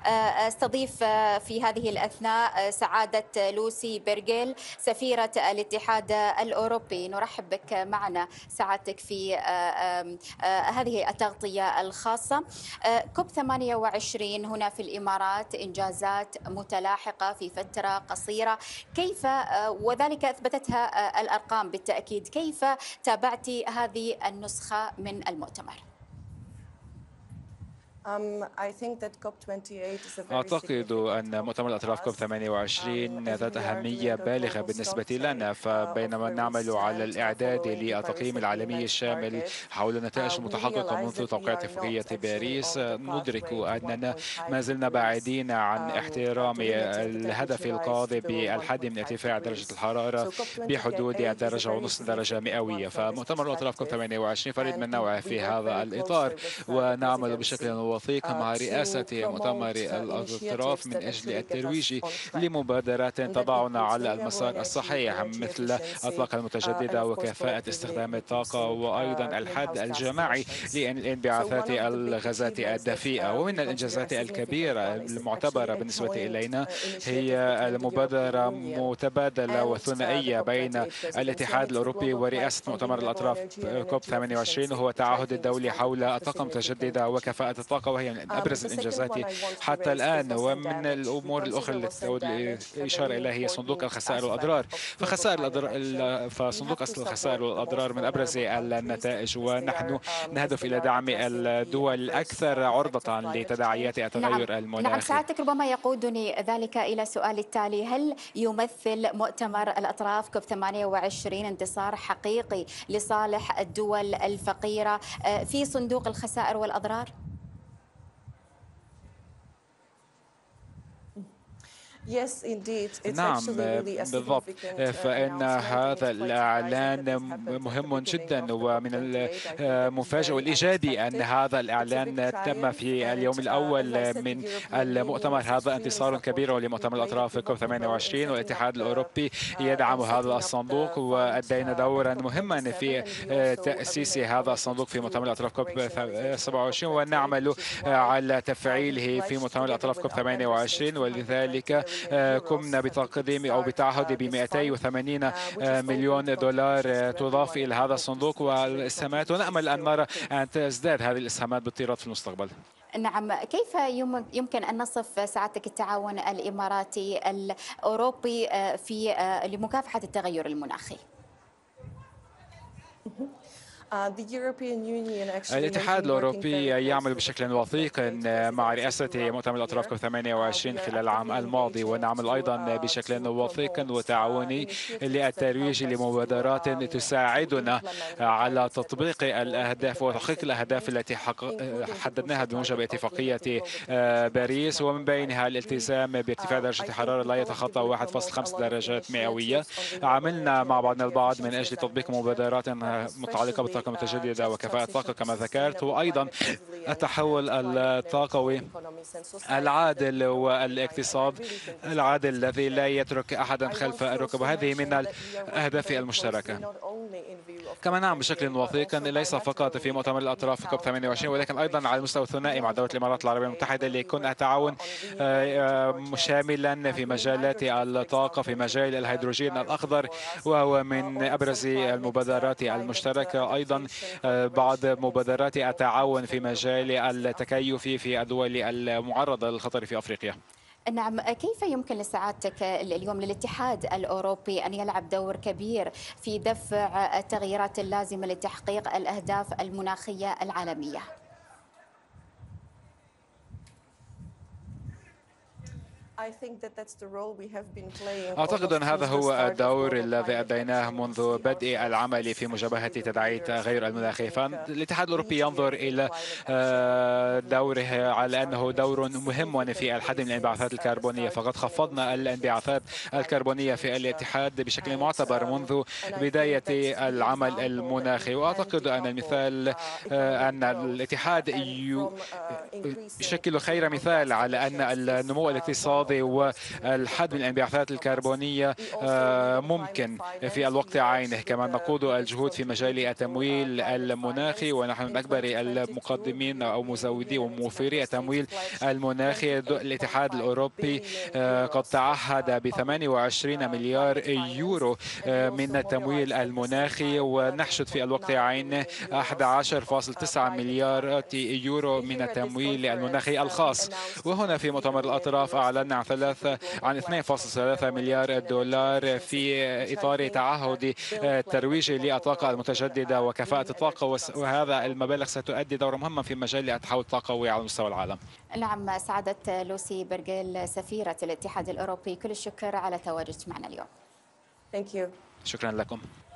استضيف في هذه الأثناء سعادة لوسي بيرغيل سفيرة الاتحاد الأوروبي. نرحب بك معنا سعادتك في هذه التغطية الخاصة. كوب 28 هنا في الإمارات، إنجازات متلاحقة في فترة قصيرة، كيف وذلك أثبتتها الأرقام بالتأكيد، كيف تابعت هذه النسخة من المؤتمر؟ أعتقد أن مؤتمر الأطراف كوب 28 ذات أهمية بالغة بالنسبة لنا، فبينما نعمل على الإعداد للتقييم العالمي الشامل حول النتائج المتحققة منذ توقيع اتفاقية باريس، ندرك أننا ما زلنا بعيدين عن احترام الهدف القاضي بالحد من ارتفاع درجة الحرارة بحدود 1.5 درجة مئوية. فمؤتمر الأطراف كوب 28 فريد من نوعه في هذا الإطار، ونعمل بشكل وثيق مع رئاسة مؤتمر الأطراف من أجل الترويج لمبادرات تضعنا على المسار الصحيح، مثل الطاقة المتجددة وكفاءة استخدام الطاقة، وأيضا الحد الجماعي للانبعاثات الغازات الدفيئة. ومن الإنجازات الكبيرة المعتبرة بالنسبة إلينا هي المبادرة متبادلة وثنائية بين الاتحاد الأوروبي ورئاسة مؤتمر الأطراف كوب 28، وهو التعهد الدولي حول الطاقة المتجددة وكفاءة الطاقة، وهي من أبرز الإنجازات حتى الآن. ومن الأمور الأخرى التي أود الإشارة إليها هي صندوق الخسائر والأضرار. فصندوق أصل الخسائر والأضرار من أبرز النتائج، ونحن نهدف إلى دعم الدول الأكثر عرضة لتداعيات التغير نعم، المناخي. سعادتك ربما يقودني ذلك إلى سؤال التالي: هل يمثل مؤتمر الأطراف كوب 28 انتصار حقيقي لصالح الدول الفقيرة في صندوق الخسائر والأضرار؟ نعم بالضبط، فإن هذا الإعلان مهم جدا، ومن المفاجئ والإيجابي أن هذا الإعلان تم في اليوم الأول من المؤتمر. هذا انتصار كبير لمؤتمر الأطراف كوب 28، والاتحاد الأوروبي يدعم هذا الصندوق، وأدينا دورا مهما في تأسيس هذا الصندوق في مؤتمر الأطراف كوب 27، ونعمل على تفعيله في مؤتمر الأطراف كوب 28. ولذلك قمنا بتقديم أو بتعهد ب 280 مليون دولار تضاف إلى هذا الصندوق والإسهامات، ونأمل أن نرى أن تزداد هذه الإسهامات بالطيرات في المستقبل. نعم، كيف يمكن أن نصف سعادتك التعاون الإماراتي الأوروبي في لمكافحة التغير المناخي؟ الاتحاد الأوروبي يعمل بشكل وثيق مع رئاسة مؤتمر الأطراف كوب 28 خلال العام الماضي، ونعمل أيضا بشكل وثيق وتعاوني للترويج لمبادرات تساعدنا على تطبيق الأهداف وتحقيق الأهداف التي حددناها بموجب اتفاقية باريس، ومن بينها الالتزام بارتفاع درجة الحرارة لا يتخطى 1.5 درجات مئوية. عملنا مع بعضنا البعض من أجل تطبيق مبادرات متعلقة بالطاقة المتجددة وكفاءة الطاقة كما ذكرت، وأيضا التحول الطاقوي العادل والاقتصاد العادل الذي لا يترك أحدا خلف الركب، وهذه من الأهداف المشتركة. كما نعم بشكل وثيق ليس فقط في مؤتمر الأطراف كوب 28، ولكن أيضا على المستوى الثنائي مع دولة الإمارات العربية المتحدة، ليكون التعاون شاملا في مجالات الطاقة، في مجال الهيدروجين الأخضر، وهو من أبرز المبادرات المشتركة. أيضا بعض مبادرات التعاون في مجال التكيف في الدول المعرضة للخطر في أفريقيا. نعم، كيف يمكن لسعادتك اليوم للاتحاد الأوروبي أن يلعب دور كبير في دفع التغييرات اللازمة لتحقيق الأهداف المناخية العالمية؟ أعتقد أن هذا هو الدور الذي أديناه منذ بدء العمل في مجابهة تداعي التغير المناخي. فالاتحاد الأوروبي ينظر إلى دوره على أنه دور مهم في الحد من الانبعاثات الكربونية، فقد خفضنا الانبعاثات الكربونية في الاتحاد بشكل معتبر منذ بداية العمل المناخي. وأعتقد أن المثال أن الاتحاد يشكل خير مثال على أن النمو الاقتصادي الاقتصادي والحد من الانبعاثات الكربونية ممكن في الوقت عينه. كما نقود الجهود في مجال التمويل المناخي، ونحن من أكبر المقدمين أو مزودي وموفري التمويل المناخي. الاتحاد الأوروبي قد تعهد ب 28 مليار يورو من التمويل المناخي، ونحشد في الوقت عينه 11.9 مليار يورو من التمويل المناخي الخاص. وهنا في مؤتمر الأطراف أعلنا عن 2.3 مليار دولار في إطار تعهد الترويج للطاقة المتجددة وكفاءة الطاقة، وهذا المبالغ ستؤدي دورا مهما في مجال التحول الطاقوي على مستوى العالم. نعم، سعادة لوسي بيرغيل سفيرة الاتحاد الأوروبي، كل الشكر على تواجدك معنا اليوم. شكرا لكم.